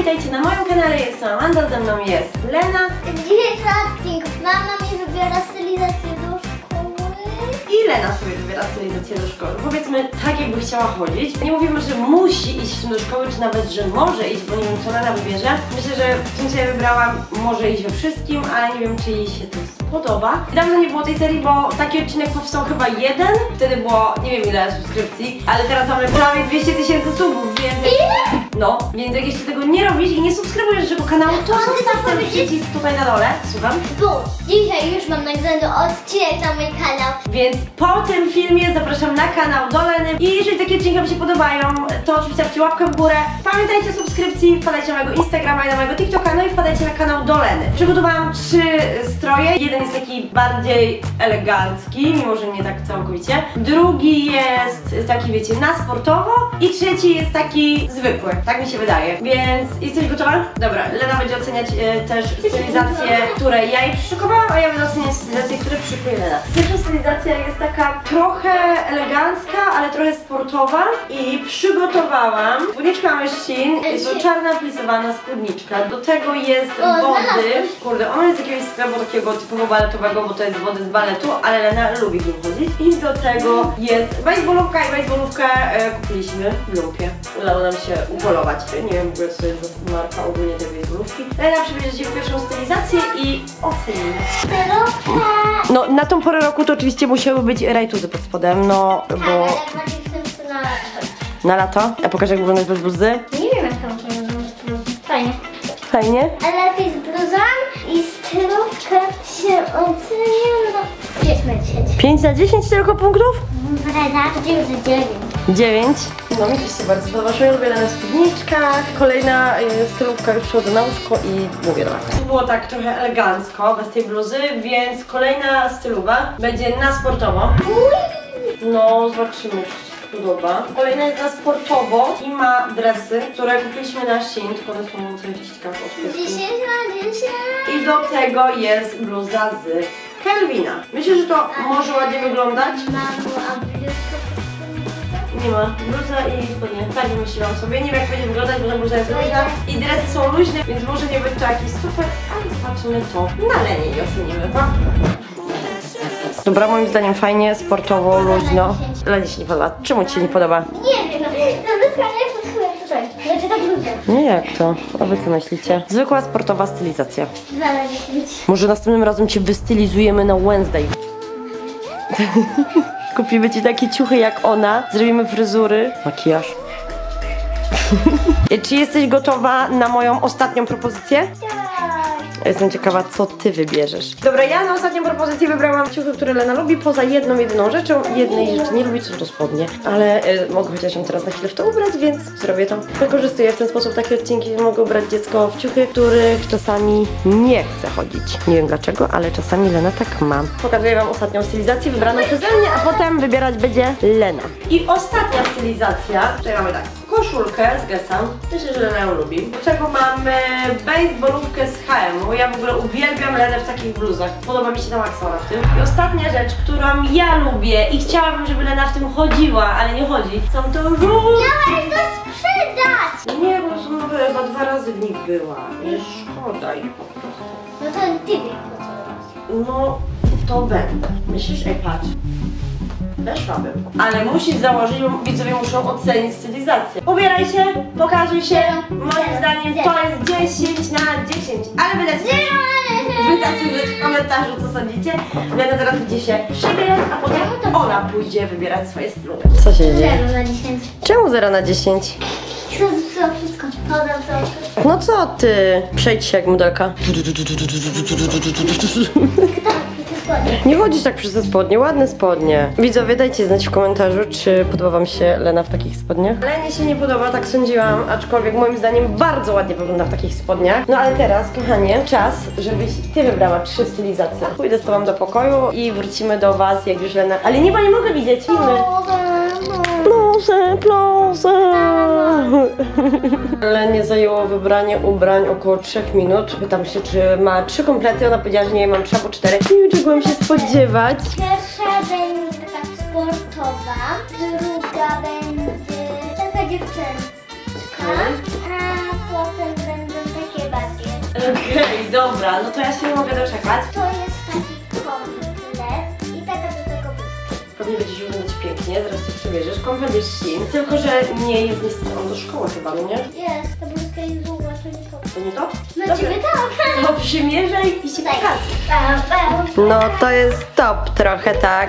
witajcie na moim kanale, jestem Amanda, ze mną jest Lena. Dzisiejszy odcinek mama mi wybiera stylizację do szkoły. I Lena sobie wybiera stylizację do szkoły. Powiedzmy tak, jakby chciała chodzić. Nie mówimy, że musi iść do szkoły, czy nawet, że może iść, bo nie wiem, co Lena wybierze. Myślę, że w tym, co ja wybrałam, może iść we wszystkim, ale nie wiem, czy jej się to spodoba. Dawno nie było tej serii, bo taki odcinek powstał chyba jeden. Wtedy było nie wiem ile subskrypcji, ale teraz mamy prawie 200 000 subów, więc... No, więc jak jeszcze tego nie robisz i nie subskrybujesz naszego kanału, to zostaw ten przycisk tutaj na dole. Słucham? Bo dzisiaj już mam nagrany odcinek na mój kanał. Więc po tym filmie zapraszam na kanał do Leny. I jeżeli takie odcinki Wam się podobają, to oczywiście dajcie łapkę w górę. Pamiętajcie o subskrypcji, wpadajcie na mojego Instagrama i na mojego TikToka, no i wpadajcie na kanał do Leny. Przygotowałam 3 stroje. Jeden jest taki bardziej elegancki, mimo że nie tak całkowicie. Drugi jest taki, wiecie, na sportowo. I trzeci jest taki zwykły, tak mi się wydaje. Więc jesteś gotowa? Dobra, Lena będzie oceniać też stylizacje, które ja jej przyszykowałam, a ja będę oceniać stylizacje, które przyszykuje Lena. Pierwsza stylizacja jest taka trochę elegancka, ale trochę sportowa. I przygotowałam spódniczkę Shein. Jest to czarna plisowana spódniczka. Do tego jest wody. Kurde, ona jest z jakiegoś sklepu takiego typowo baletowego, bo to jest wody z baletu, ale Lena lubi w nim chodzić. I do tego jest baseballówka i baseballówkę kupiliśmy w lumpie. Udało nam się upolować. Nie wiem w ogóle, co to jest za marka ogólnie tej baseballówki. Lena przybierze się w pierwszą stylizację i ocenimy. No, na tą porę roku to oczywiście musiały być rajtuzy pod spodem, no bo... Na lato? A pokażę, jak wyglądasz bez bluzy? Nie wiem, jak tam to jest. Fajnie. Fajnie? Ale lepiej z bluzą i stylówkę się ocenia na 5 na 10. 5 na 10 tylko punktów? Wreda, 9 na 9. 9. No mi też się bardzo podoba, że lubię na spódniczkach. Kolejna stylówka, już przychodzę na łóżko i mówię do was. To było tak trochę elegancko, bez tej bluzy, więc kolejna stylowa będzie na sportowo. No, zobaczymy, czy się podoba. Kolejna jest na sportowo i ma dresy, które kupiliśmy na Shein, tylko one są coś ciekawe od 10 na 10. I do tego jest bluza z Kelvina. Myślę, że to może ładnie wyglądać. Mamo, a bluzka? Nie ma. Bluza i spodnie. Tak wymyśliłam sobie. Nie wiem, jak będzie wyglądać, bo ta bluza jest luźna. I dresy są luźne, więc może nie być to jakiś super, ale zobaczymy to na Lenie i ocenimy, tak? Dobra, moim zdaniem fajnie, sportowo, luźno. Lenie się nie podoba. Czemu ci się nie podoba? Nie wiem, ta bluzka nie pasuje tutaj. Znaczy ta bluza. Nie, jak to? A wy co myślicie? Zwykła sportowa stylizacja. 2 na 10. Może następnym razem cię wystylizujemy na Wednesday. Kupimy ci takie ciuchy jak ona, zrobimy fryzury, makijaż. Czy jesteś gotowa na moją ostatnią propozycję? Jestem ciekawa, co ty wybierzesz. Dobra, ja na ostatnią propozycję wybrałam ciuchy, które Lena lubi, poza jedną, jedyną rzeczą. Jednej rzeczy nie lubi, są to spodnie. Ale mogę chociaż ją teraz na chwilę w to ubrać, więc zrobię to. Wykorzystuję w ten sposób takie odcinki, że mogę ubrać dziecko w ciuchy, których czasami nie chce chodzić. Nie wiem dlaczego, ale czasami Lena tak ma. Pokazuję wam ostatnią stylizację wybraną przeze mnie, a potem wybierać będzie Lena. I ostatnia stylizacja, tutaj mamy tak, koszulkę z Guessa. Myślę, że Lena ją lubi. Do czego mamy baseballówkę z H&M. Ja w ogóle uwielbiam Lenę w takich bluzach. Podoba mi się ta maksona w tym. I ostatnia rzecz, którą ja lubię i chciałabym, żeby Lena w tym chodziła, ale nie chodzi, są to różne. Miałeś to sprzedać! Nie, bo są nowe, chyba 2 razy w nich była. Nie szkoda ich po prostu. No to ty wiem, No, to będę. Myślisz? Ej, patrz. Weszłabym. Ale musisz założyć, bo widzowie muszą ocenić stylizację. Ubieraj się, pokazuj się. Moim zdaniem to jest 10 na 10. Ale wydajcie w komentarzu, co sądzicie. Lena teraz będzie się przebierać, a potem ona pójdzie wybierać swoje stylowe. Co się dzieje? 0 na 10. Czemu 0 na 10? Chcę wszystko. Podam to. No co ty? Przejdź się jak modelka. Nie chodzisz tak przez te spodnie, ładne spodnie. Widzowie, dajcie znać w komentarzu, czy podoba wam się Lena w takich spodniach. Lenie się nie podoba, tak sądziłam, aczkolwiek moim zdaniem bardzo ładnie wygląda w takich spodniach. No ale teraz, kochanie, czas, żebyś ty wybrała 3 stylizacje. Pójdę z tobą do pokoju i wrócimy do was, jak już Lena... Ale nie, bo nie mogę widzieć, filmy. Proszę. Lenie zajęło wybranie ubrań około 3 minut. Pytam się, czy ma 3 komplety. Ona powiedziała, że nie, mam 3 albo 4. Nie wiem, czego mam się spodziewać. Pierwsza będzie taka sportowa, druga będzie taka dziewczęcka, a potem będzie Okej, dobra, no to ja się nie mogę doczekać. To jest taki komplet i taka do tego błyska. Pewnie będziesz wyglądać pięknie, zaraz to przebierzesz. Komplet jest Shein, tylko że nie jest niestety on do szkoły chyba, no nie? Jest, ta błyska jest długa, to nie to. To nie to? No Dobra. ciebie tak. To przymierzaj i się Tak. pokazuj. No to jest top trochę, tak.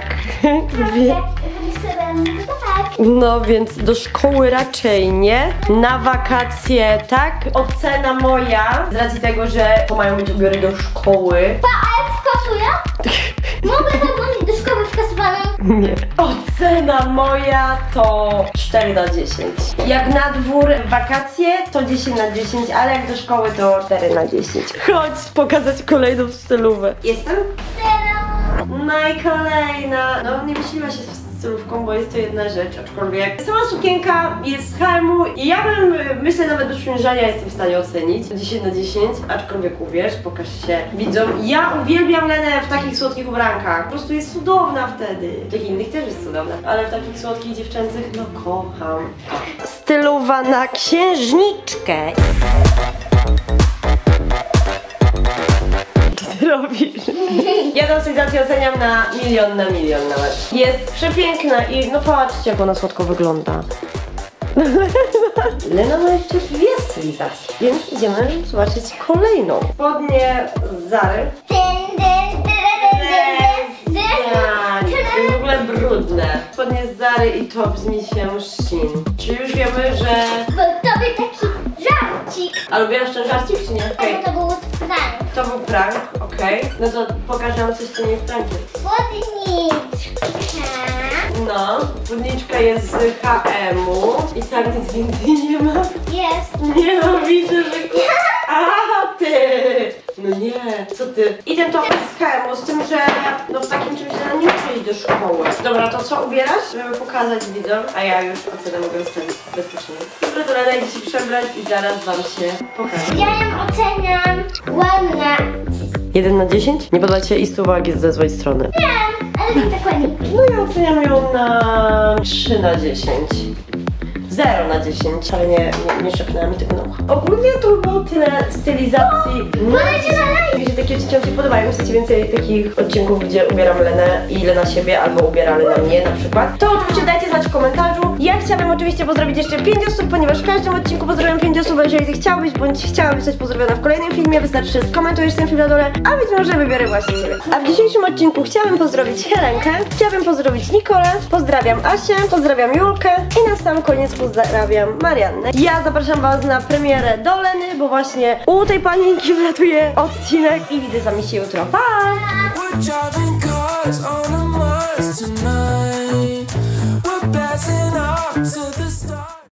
Tak. No więc do szkoły raczej nie. Na wakacje tak. Ocena moja, z racji tego, że to mają być ubiory do szkoły. A jak skasuję? Mogę tam wrócić do szkoły skasowaną? Nie. Ocena moja to 4 na 10. Jak na dwór wakacje to 10 na 10, ale jak do szkoły to 4 na 10. Chodź pokazać kolejną stylówę. Jestem? No i kolejna. No nie myśliła się z stylówką, bo jest to jedna rzecz, aczkolwiek sama sukienka jest z H&M i ja bym, myślę, nawet bez przymierzania jestem w stanie ocenić 10 na 10, aczkolwiek uwierz, pokaż się widzom. Ja uwielbiam Lenę w takich słodkich ubrankach, po prostu jest cudowna wtedy. W tych innych też jest cudowna, ale w takich słodkich dziewczęcych, no kocham. Stylowa na księżniczkę. Ty robisz? Ja tę stylizację oceniam na milion nawet. Jest przepiękna i no patrzcie, jak ona słodko wygląda. Lena ma jeszcze dwie stylizacje, więc idziemy zobaczyć kolejną. Spodnie z Zary. To jest w ogóle brudne. Spodnie z Zary i top z misją Shein. Czyli już wiemy, że... Bo tobie taki żarcik. A lubiłaś ten żarcik czy nie? Okay. To był prank. To był prank, okej. No to pokaż nam coś, co nie jest prankiem. Spódniczka. No, spódniczka jest z H&M-u i tak nic więcej nie ma. Jest. Nie no, widzę, że... A ty! No nie, co ty? I ten top jest z H&M-u, z tym, że no w takim czymś ona nie musi iść do szkoły. Dobra, to co ubierasz, żeby pokazać widzom? A ja już ocenę mogę ustawić bezpiecznie. Dobra, to Lena idzie się przebrać i zaraz wam się pokażę. Ja ją oceniam ładna. 1 na 10? Nie podoba ci się i suwak jest ze złej strony. Nie, ale mi tak ładnie. No ja oceniam ją na 3 na 10. 0 na 10, ale nie szepnęła mi tego na ucho. Ogólnie to by było tyle stylizacji. Mi się takie odcinki podobają. Chcecie więcej takich odcinków, gdzie ubieram Lenę i Lena siebie, albo ubiera Lena mnie na przykład. To oczywiście dajcie znać w komentarzu. Ja chciałabym oczywiście pozdrowić jeszcze 5 osób, ponieważ w każdym odcinku pozdrawiam 5 osób, a jeżeli ty chciałbyś bądź chciałabyś zostać pozdrowiona w kolejnym filmie, wystarczy skomentujesz ten film na dole, a być może wybiorę właśnie ciebie. A w dzisiejszym odcinku chciałabym pozdrowić Helenkę, chciałabym pozdrowić Nikolę, pozdrawiam Asię, pozdrawiam Julkę i na sam koniec pozdrawiam Mariannę. Ja zapraszam was na premierę do Leny, bo właśnie u tej panienki wlatuje odcinek i widzę z wami się jutro. Pa! We're driving cars on a Mars tonight. We're blasting off to the